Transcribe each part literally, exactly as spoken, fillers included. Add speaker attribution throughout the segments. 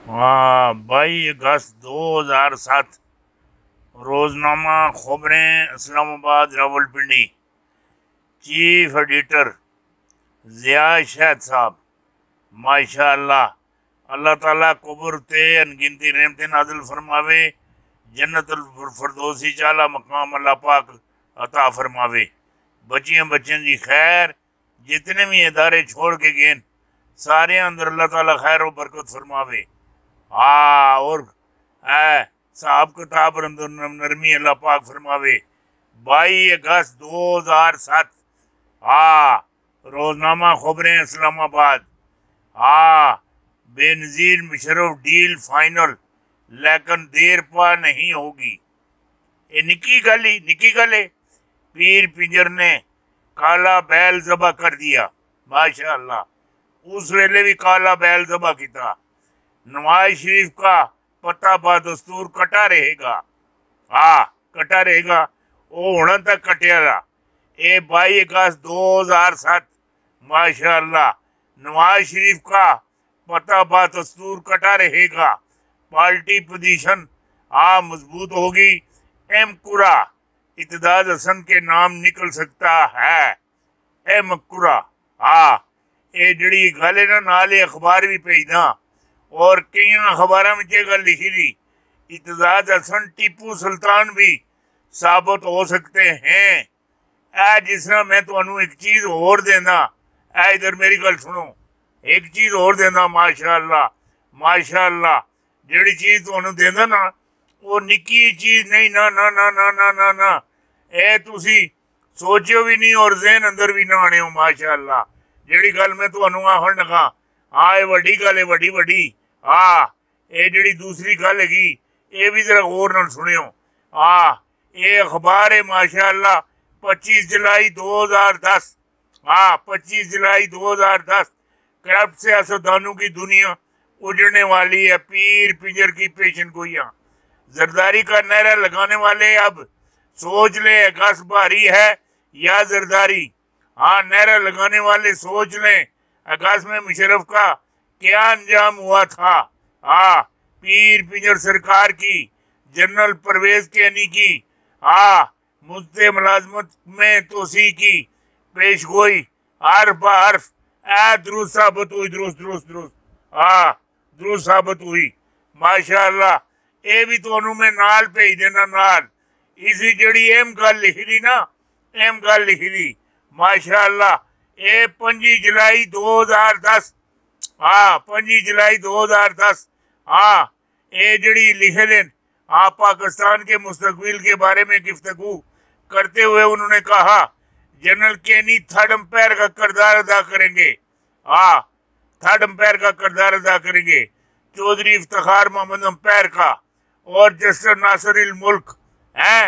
Speaker 1: हाँ बाई अगस्त दो हजार सात। रोजनामा खबरें इस्लामाबाद रावलपिंडी। चीफ एडिटर जिया शाद साहब। माशाअल्लाह, अल्लाह ताला कब्र ते अनगिनती रहमतें नाज़िल फरमावे, जन्नतुल फरदौसी चाला मकाम अल्लाह पाक अता फरमावे। बच्चियां बच्चों की खैर, जितने भी इदारे छोड़ के गए सारे अंदर अल्लाह ताला खैर और बरकत फरमावे। हाँ, और है साहब किताब अंदर नरमी अल्लाह पाक फरमावे। बाई अगस्त दो हजार सात। हाँ, रोजनामा खबरें इस्लामाबाद। हाँ, बेनजीर मुशर्रफ डील फाइनल, लेकिन देर पा नहीं होगी। ये निकी गल ही निकी गल है। पीर पिंजर ने काला बैल जबा कर दिया। माशाअल्लाह, उस वेले भी काला बैल जबा किया। नवाज शरीफ का पता बदस्तूर कटा रहेगा। हाँ, कटा रहेगा, वो होना तक कटिया। ए बाई अगस्त दो हजार सात। माशाअल्लाह, नवाज शरीफ का पता बदस्तूर कटा रहेगा। पार्टी पोजीशन आ मजबूत होगी। एम कुरा इत्तेदाद हसन के नाम निकल सकता है। एम कुरा। हाँ, ये जड़ी गल है ना, नाले अखबार भी भेजना और कई अखबार में गल लिखी थी। इत्तेदाद हसन टीपू सुल्तान भी साबित हो सकते हैं। ए जिस तरह मैं तुम्हें एक चीज और देना, ए इधर मेरी गल सुनो, एक चीज और देना। माशाअल्लाह माशाअल्लाह, जड़ी चीज तुम्हें देना ना, वो निकी चीज नहीं ना ना ना ना ना ना ना ए तुसी सोचो भी नहीं और जहन अंदर भी ना आने हो। माशाअल्लाह, जड़ी गल मैं तुम्हें आहन लगा, हाँ ये वड्डी गल है, वड्डी वड्डी। हाँ, ये जड़ी दूसरी गल हैगी, ये भी जरा गौर नाल सुनियो। हाँ, ये अखबार है माशाअल्लाह, पच्चीस जुलाई दो हजार दस। हाँ, पच्चीस जुलाई दो हजार दस। करप्ट सियासतदानों की दुनिया उजड़ने वाली है। पीर पिंजर की पेशन गोइयां, जरदारी का नारा लगाने वाले अब सोच ले अगस्त भारी है या जरदारी। हाँ, नारा लगाने वाले सोच लें अगस्त में मुशर्रफ का क्या अंजाम हुआ था। हाँ, पीर पिंजर सरकार की जनरल परवेज केनी की हाँ मुद्दे मुलाजमत में तोसी की पेश गोई हर्फ ब हर्फ ए दुरुस्त साबित हुई। दुरुस्त दुरुस्त दुरुस्त हाँ दुरुस्त साबित हुई। माशाअल्लाह, ये भी तो मैं नाल भेज देना नाल। इसी जड़ी एम गल लिखी दी ना, एम गल लिखी दी। माशाअल्लाह, ये पंजी जुलाई दो हजार दस। हाँ, पंजी जुलाई दो हजार दस। हाँ, ये जड़ी लिखे दिन हाँ पाकिस्तान के मुस्तकबिल के बारे में गुफ्तगू करते हुए उन्होंने कहा जनरल केनी थर्ड अंपायर का किरदार अदा करेंगे। हाँ, थर्ड अंपायर का किरदार अदा करेंगे। चौधरी इफ्तिखार मोहम्मद अंपायर का और जस्टिस नासिर अल मुल्क हैं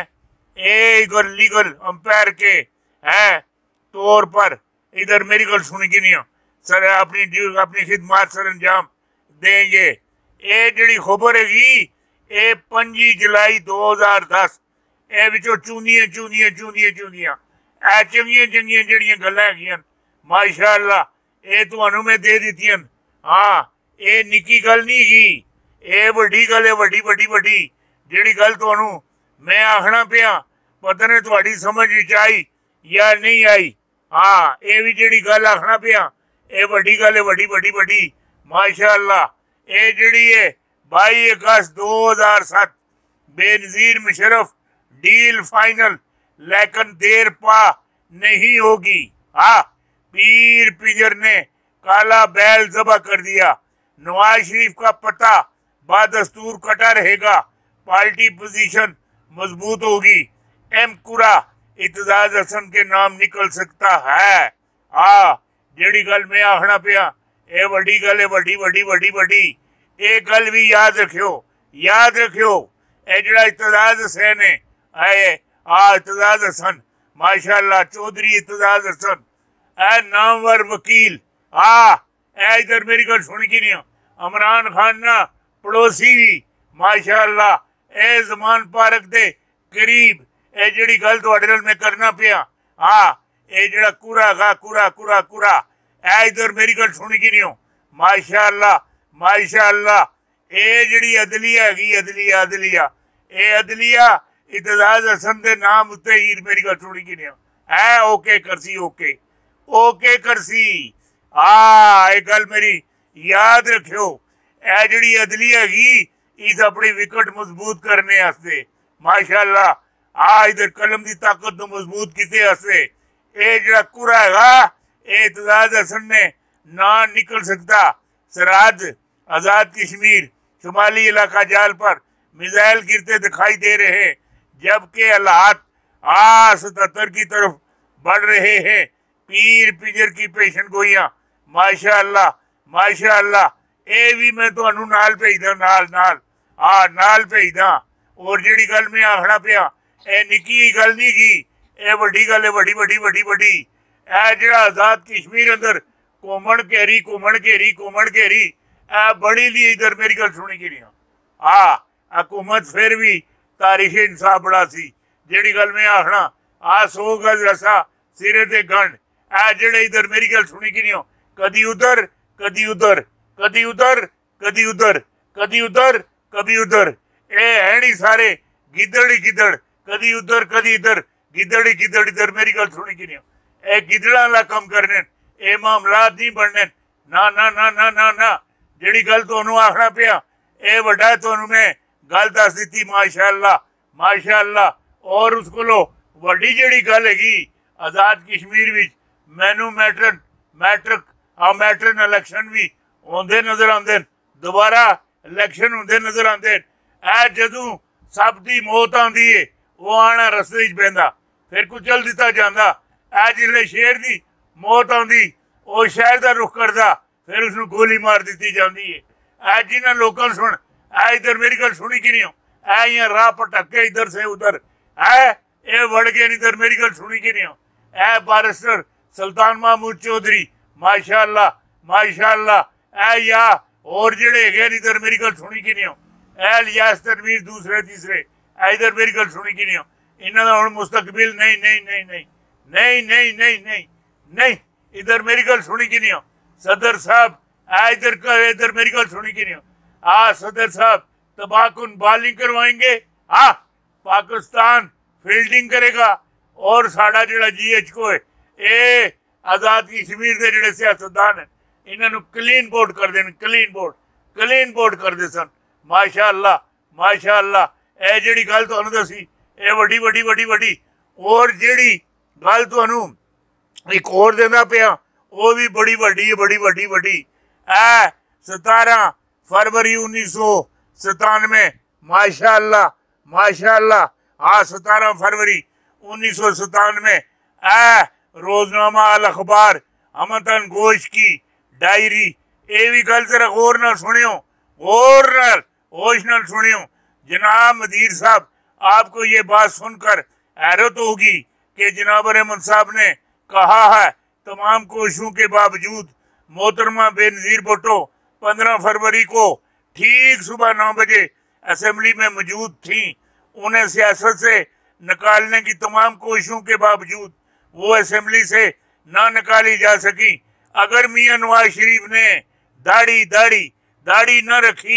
Speaker 1: ए लीगल अंपायर के हैं तौर पर इधर मेरी गल सुन की नहीं सर अपनी अपनी खिदमत सर अंजाम देंगे। ये जड़ी खबर हैगी ये पंजी जुलाई दो हजार दस। ए विचों चूंदियां चूंदियां चूंदियां चूंदियां ए चंगियां चंगियां जड़ियां गल्लां हैगियां। माशाअल्लाह, ये तुहानू मैं दे दित्तियां। हाँ, ये निकी गल नहीं हैगी, ये वड्डी गल है, वड्डी वड्डी वड्डी। जड़ी गल तुहानू मैं आखना पिया पता नहीं तुहाडी समझ विच आई या नहीं आई। हाँ, ये भी जड़ी गल आखना पिया ये वड्डी गल है, वड्डी वड्डी वड्डी। माशाअल्लाह, ये जड़ी है बाई अगस्त दो हजार सात। बेनजीर मुशर्रफ डील फाइनल, लेकिन देर पा नहीं होगी। हाँ, पीर पिंजर ने काला बैल जबा कर दिया। नवाज शरीफ का पता बदस्तूर कटा रहेगा। पार्टी पोजीशन मजबूत होगी। एम कुरा इत्तेदाद हसन के नाम निकल सकता है। हाँ, जेड़ी गल मैं आखना पिया ये वड्डी गल है, वड्डी वड्डी वड्डी वड्डी। ये गल भी याद रखियो, याद रखियो। ए जड़ा इत्तेदाद हसन है आए आ इत्तेदाद हसन माशाअल्लाह, चौधरी इत्तेदाद हसन ए नामवर वकील। आ ए इधर मेरी गल सुन की नहीं, इमरान खान ना पड़ोसी भी माशाअल्लाह ए जमान पार्क दे करीब। ए जड़ी गल तुहाडे नाल मैं करना पिया हाँ ये जड़ा कुरा गा कुरा कुरा कुरा ए इधर मेरी गल सुन की नहीं। माशाअल्लाह माशाअल्लाह, ये जिहड़ी अदलिया हैगी अदलिया अदलिया ये अदलिया इतजाज हसन के नाम उत्ते हीर मेरी गल सुनी कि नहीं है ओके करसी ओके ओके करसी आ ये गल मेरी याद रखियो ए जिहड़ी अदलिया हैगी इस अपनी विकट मजबूत करने वास्ते माशाअल्लाह आ इधर कलम की ताकत को मजबूत किते वास्ते ये जिहड़ा कुरा हैगा ये इतजाज हसन ने ना निकल सकता सरहद आजाद कश्मीर शुमाली इलाका जाल पर मिसाइल गिरते दिखाई दे रहे हैं जबकि हालात आ सतहत्तर की तरफ बढ़ रहे हैं पीर पिजर की पेशन गोइयां माशाअल्लाह माशाअल्लाह ये भी मैं तुहानू नाल भेजदा नाल नाल आ नाल भेजदा और जिहड़ी गल मैं आखना पिया ए निक्की गल नहीं की ए वड्डी गल है वड्डी वड्डी वड्डी वड्डी ए जिहड़ा आजाद कश्मीर अंदर घूमण घेरी घूमण घेरी घूमण घेरी ए बड़ी ली इधर मेरी गल सुनी कि नहीं आ हुकूमत फिर भी तारीख इंसाफ बड़ा सी जिहड़ी गल मैं आखना आ सौ गज रसा सिरे ते गंढ ए जिहड़े इधर मेरी गल सुनी कि नहीं कदी उधर कदी उधर कदी उधर कदी उधर कदी उधर कभी उधर ए है नहीं सारे गिदड़ ही गिदड़ कदी उधर कदी इधर गिदड़ ही गिदड़ इधर मेरी गल सुनी कि नहीं ए गिदड़ा ला कम करने ए मामलात नहीं बनने ना ना ना ना ना ना जिहड़ी गल तुहानू आखना पिया ए वड्डा तुहानू मैं गल दस दी माशाअल्लाह माशाअल्लाह और उस कोलो वड्डी जिहड़ी गल हैगी आजाद कश्मीर विच मैनू मैट्रन मैट्रिक आ मैट्रन इलैक्शन भी होंदे नजर आंदे दोबारा इलैक्शन होंदे नजर आंदे ए जदों सब दी मौत आंदी है वो आना रस्ते च पैंदा फिर कुचल दिता जांदा ए जिसले शेर दी मौत आंदी वो शहर का रुख करदा फिर उसनू गोली मार दी जाती है ए जिन्होंने लोगों सुन ए इधर मेरी गल सुनी कि नहीं ए इं राह पटके इधर से उधर है ए वड़ गए इधर मेरी गल सुनी कि नहीं ए बारिस्टर सुल्तान महमूद चौधरी माशाअल्लाह माशाअल्लाह ए या और जेड़े है इधर मेरी गल सुनी कि नहीं ए लियास तनवीर दूसरे तीसरे ए इधर मेरी गल सुनी कि नहीं इन्हों का हुण मुस्तकबिल नहीं नहीं नहीं नहीं नहीं नहीं नहीं नहीं नहीं इधर मेरी गल सुनी कि नहीं सदर साहब आ इधर इधर मेरी गल सुनी कि नहीं आ सदर साहब तबाहकुन बॉलिंग करवाएंगे आ पाकिस्तान फील्डिंग करेगा और साड़ा जिहड़ा जी एच को है ये आजाद कश्मीर के जिहड़े सियासतदान है इन्हों क्लीन बोर्ड कर देन क्लीन बोर्ड क्लीन बोर्ड कर दे सन माशाअल्लाह माशाअल्लाह ए जिहड़ी गल तुहानू दसी ए वड्डी वड्डी वड्डी वड्डी और जिहड़ी गल तुहानू एक और देना पिया वो भी बड़ी वड्डी है बड़ी वड्डी वड्डी ए सतारह फरवरी उन्नीस सौ सतानवे माशाअल्लाह माशाअल्लाह हाँ सतारह फरवरी उन्नीस सौ सतानवे ए रोजनामा अल अखबार अमतन गोश की डायरी ये भी गल जरा गौर नाल सुनियो गौर नाल होश नाल सुनियो जनाब मदीर साहब आपको ये बात सुनकर हैरत होगी कि जनाब रहमान साहब ने कहा है तमाम कोशिशों के बावजूद मोहतरमा बेनजीर भुट्टो पंद्रह फरवरी को ठीक सुबह नौ बजे असेंबली में मौजूद थी उन्हें सियासत से निकालने की तमाम कोशिशों के बावजूद वो असेंबली से ना निकाली जा सकी। अगर मियां नवाज शरीफ ने दाढ़ी दाढ़ी दाढ़ी न रखी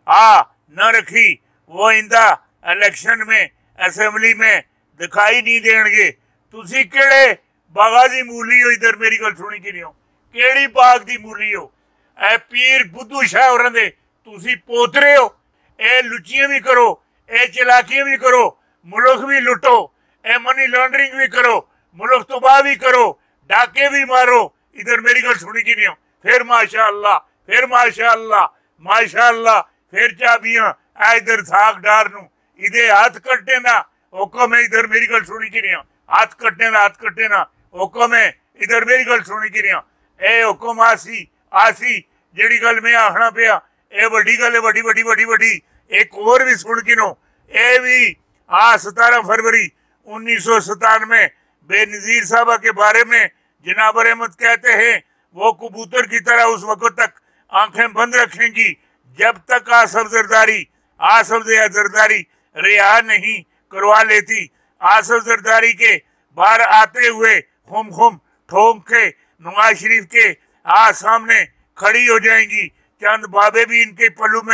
Speaker 1: आ न रखी वो इंदा इलेक्शन में असेंबली में दिखाई नहीं देंगे। तुसी केड़े बागाजी मूली हो इधर मेरी गल सुनी कि नहीं हो केड़ी बाग दी मूली हो ए पीर बुद्धू शाह होरां दे तुसी पोतरे हो। ए लुचियां भी करो ए चलाकियां भी करो मुल्क भी लुटो ए मनी लॉन्ड्रिंग भी करो मुल्क तबाह भी करो डाके भी मारो इधर मेरी गल सुनी कि नहीं हो फिर माशाअल्लाह फिर माशाअल्लाह माशाअल्लाह फिर चाबियां ए इधर साग डार नू इधे हाथ कट्टे ना हुक्म है इधर मेरी गल सुनी कि नहीं हो हाथ कट्टे ना हाथ कट्टे ना हुक्म है इधर मेरी गल सुनी कि नहीं हो ए हुक्म आसी आसी जेड़ी गल मैं आखना पिया ए वड्डी गल है वड्डी वड्डी वड्डी वड्डी एक और भी सुन कि नो ए भी आ सतारह फरवरी उन्नीस सौ सतानवे बेनजीर साहबा के बारे में जनाब रहमत कहते हैं वो कबूतर की तरह उस वक्त तक आंखें बंद रखेंगी जब तक आसफ जरदारी आसफ जरदारी रिहा नहीं करवा लेती। आसफ जरदारी के बाहर आते हुए खुम खुम ठोंक के नवाज शरीफ के आ सामने खड़ी हो जाएंगी। चंद बाबे भी इनके पल्लू में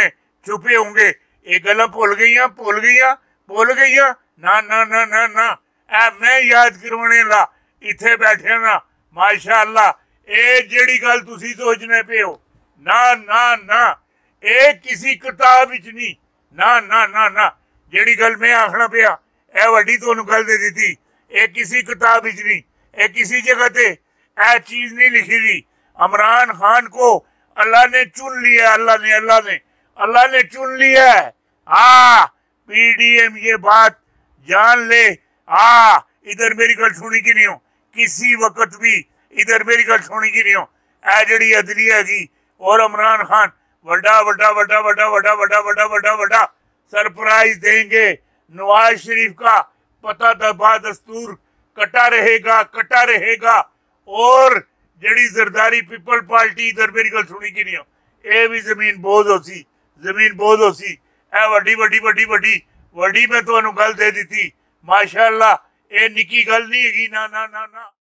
Speaker 1: छुपे होंगे। ये गल्लां भुल गईयां भुल गईयां भुल गईयां ना ना ना ना ना ऐ मैं याद करवाने ला इत्थे बैठे ना माशा अल्लाह। ये जेड़ी गल तुसी सोचने पे हो ना ना ना ये किसी किताब विच नहीं ना ना ना ना जेड़ी गल मैं आखना पिया ए वड्डी तुहानूं गल दे दी। ये किसी किताब विच नहीं, ये किसी जगह ते ए चीज नहीं लिखी दी। इमरान खान को अल्लाह ने चुन लिया, अल्लाह ने अल्लाह ने अल्लाह ने चुन लिया है। हाँ पीडीएम ये बात जान ले। हाँ इधर मेरी गल सुनी की नहीं हो किसी वक्त भी, इधर मेरी गल सुनी की नहीं हो। ए जड़ी अदलिया हैगी और इमरान खान वड्डा वड्डा वड्डा वड्डा वड्डा वड्डा वड्डा वड्डा वड्डा सरप्राइज देंगे। नवाज शरीफ का पता दबा दस्तूर कटा रहेगा कटा रहेगा। और जड़ी जरदारी पीपल पार्टी इधर मेरी गल सुनी की नहीं हो ये भी जमीन बोझ हो सी जमीन बोझ हो सी। ए वड्डी वड्डी वड्डी वड्डी वड्डी मैं तुहानूं गल दे दी माशाअल्लाह। ये निकी गल नहीं हैगी ना ना ना ना।